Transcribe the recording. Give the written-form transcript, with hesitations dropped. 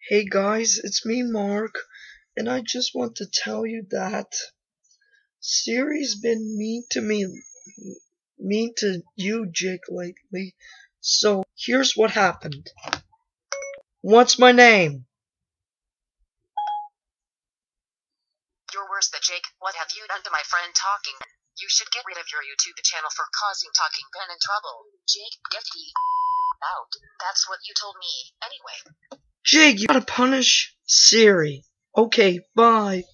Hey guys, it's me Mark, and I just want to tell you that Siri's been mean to you, Jake, lately. So here's what happened. What's my name? You're worse than Jake. What have you done to my friend Talking? You should get rid of your YouTube channel for causing Talking Ben in trouble. Jake, get the out. That's what you told me. Anyway. Jake, you gotta punish Siri. Okay, bye.